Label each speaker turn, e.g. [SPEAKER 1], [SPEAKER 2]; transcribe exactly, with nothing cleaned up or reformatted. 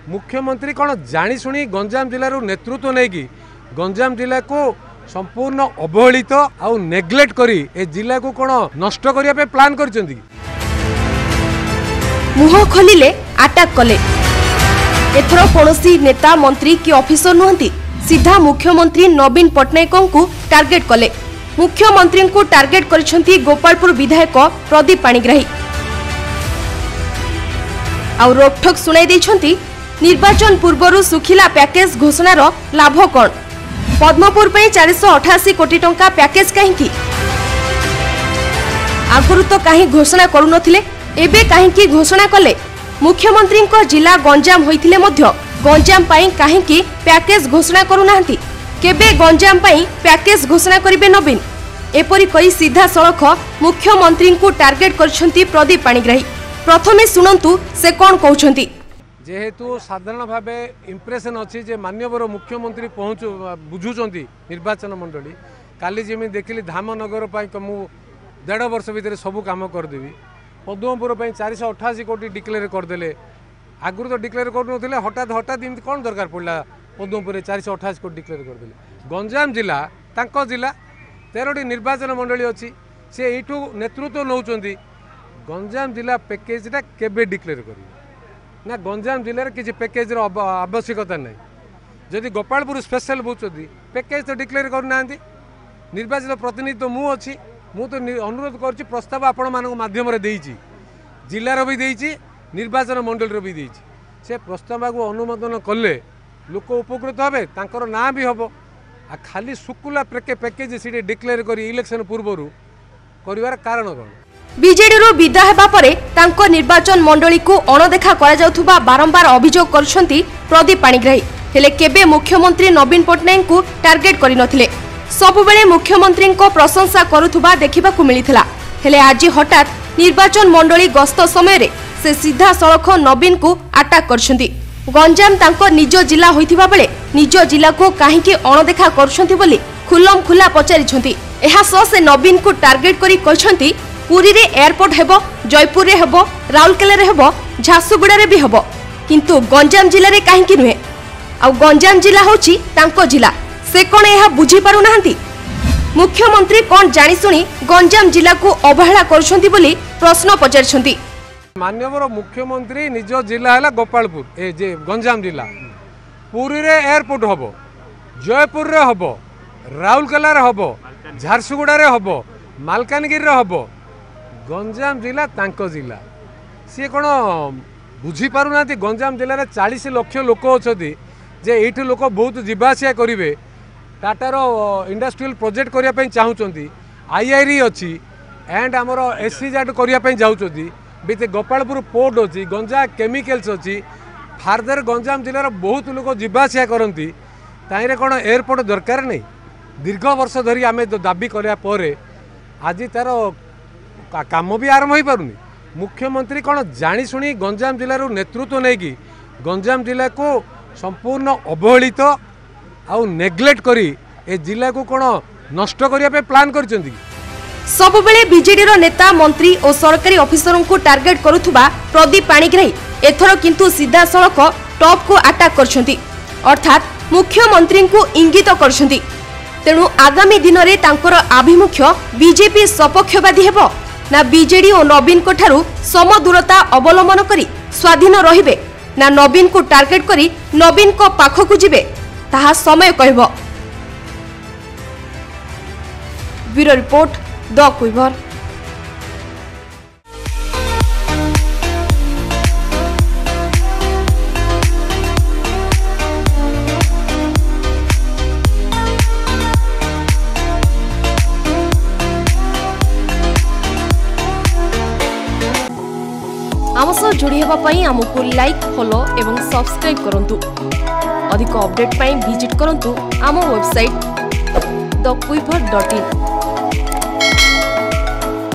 [SPEAKER 1] मुख्यमंत्री कौन जाशुणी गंजाम जिलूर नेतृत्व नहीं कि गंजाम जिला को संपूर्ण अवहेलित आउ नेग्लेक्ट करी ए जिला को कौन नष्ट करने पे प्लान कर
[SPEAKER 2] मुह खोलिले अटैक कले। एथर कौनसी नेता मंत्री कि ऑफिसर नुहंती सीधा मुख्यमंत्री नवीन पट्टनायक को टार्गेट कले। मुख्यमंत्री को टार्गेट करिसेंती गोपालपुर विधायक प्रदीप पाणिग्राही आउ रोकठोक सुनाई देछंती निर्वाचन पूर्व सुखिला पैकेज घोषणार लाभ कौन पद्मपुर पे चार सौ अठासी कोटी टंका पैकेज कहीं आगुरी तो कहीं घोषणा करू नथिले एबे कहीं घोषणा कले। मुख्यमंत्री को जिला गंजाम होइथिले मध्य गंजाम पाई कहीं पैकेज घोषणा करू नाहंती केबे गंजाम पाई पैकेज घोषणा करिवे नवीन एपरी कई सीधा सड़क मुख्यमंत्री को टार्गेट करछंती प्रदीप पाणिग्राही। प्रथमे सुनंतु से कौन कहउछंती।
[SPEAKER 1] जेहेतु साधारण भाव इम्प्रेसन अच्छी जे माननीय मुख्यमंत्री पहुँचु बुझुंट निर्वाचन मंडली काली जमी देखिली धामनगर मु देढ़ वर्ष भितर सबू कम करदेवी पद्मपुर चार सौ अठाशी कोटी डिक्लेयर करदे आगुरी तो डिक्लेयर करूँ हठात हठात इमती कौन दरकार पड़ा पद्मपुर चार सौ अठाशी कोटी डिक्लेयर करदे। गंजाम जिला तांको जिला तेरह निर्वाचन मंडली अच्छी सी यू नेतृत्व नौ गंजाम जिला पैकेजटा केबे डिक्लेयर करेंगे ना गंजाम जिले किसी पैकेज आवश्यकता नहीं जदि गोपालपुर स्पेशल बुझुंट पैकेज तो डिक्लेयर करना निर्वाचित प्रतिनिधि तो मु अच्छी मु तो अनुरोध कर प्रस्ताव आपण मान मध्यम जिलार भी देती निर्वाचन मंडल भी देती से प्रस्ताव को अनुमोदन कले लोक उपकृत हे तांकर ना भी हम आ खाली सुकुला पैकेज से डिक्लेयर कर इलेक्शन पूर्व कर कारण कौन
[SPEAKER 2] बीजेडी रो विदा हेबा परे तांको निर्वाचन मंडली को अणदेखा करा जाउथुबा बारंबार अभियोग करछंती प्रदीप पाणिग्राही हेले केबे मुख्यमंत्री नवीन पट्टनायक को टार्गेट करि नथिले सबुबेले मुख्यमंत्री को प्रशंसा करुथुबा देखिबाकू मिलिथिला हेले आज हठात निर्वाचन मंडली गस्त समय रे से सीधा सड़क नवीन को अटैक करछंती। गंजाम तांको निज जिला होइथिबा बेले निज जिला को काहेकि अणदेखा करछंती बोली खुल्लम खुला पचारिछंती। एहा सो से नवीन को टार्गेट करि कहछंती पुरी रे एयरपोर्ट हेबो जयपुर रे हेबो राउरकेला रे हेबो झारसुगुड़ा रे भी हेबो किंतु गंजाम जिले रे काहे कि नुहे आ गंजाम जिला होची तांको जिला से कोन एहा बुझी पारु नाहंती। मुख्यमंत्री कोन जानि सुनी गंजाम जिला को अवहेला करछंती बोली प्रश्न पचारछंती।
[SPEAKER 1] माननीय मुख्यमंत्री निज जिला है गोपालपुर ए जे गंजाम जिला पुरी रे एयरपोर्ट हेबो जयपुर रे हेबो राउरकेला रे हेबो झारसुगुड़ा रे हेबो मालकानगिरी रे हेबो गंजाम जिला तांको जिला सी कौन बुझी पारु ना गंजाम जिले में चालीस लक्ष लोक अच्छा जे ये लोक बहुत जावासिया करेंगे टाटार इंडस्ट्रियल प्रोजेक्ट करने चाहूँगी आईआईरी अच्छी एंड आमर एसईजेड करने चाहूँगी विथ गोपालपुर पोर्ट अच्छी गंजा केमिकल्स अच्छी फार्दर गंजाम जिलार बहुत लोक जावासिया करती ताईरे कौन एयरपोर्ट दरकार नहीं दीर्घ वर्ष धरी आम दाबी कराया आज तार काम भी आरंभ हो पारुनी। मुख्यमंत्री कौन जाशुणी गंजाम जिलूर नेतृत्व नहीं कि गंजाम जिला को संपूर्ण अवहेलित आउ नेग्लेक्ट करी ए जिला को कौन नष्ट करने पे प्लान कर
[SPEAKER 2] सबुबेले बीजेडी रो नेता मंत्री और सरकारी ऑफिसरों को टार्गेट करुथुबा प्रदीप पाणिग्राही एथर किंतु सीधा सड़क टॉप को अटैक करछंती अर्थात मुख्यमंत्री को इंगित करछंती। तेणु आगामी दिन में तांकर आभिमुख्य बीजेपी सपक्षवादी हेबो ना बीजेडी और नवीन को ठारू सम दूरता अवलंबन करी स्वाधीन रहिबे ना नवीन को टार्गेट करी नवीन को पाखकु जिबे ताहा समय कहबो। ब्यूरो रिपोर्ट द कुइभर। आम सह जोड़ी हेबा पई आमको लाइक फॉलो एवं सब्सक्राइब करंतु। अधिक अपडेट पई विजिट करंतु आम वेबसाइट द कुइभर डॉट इन।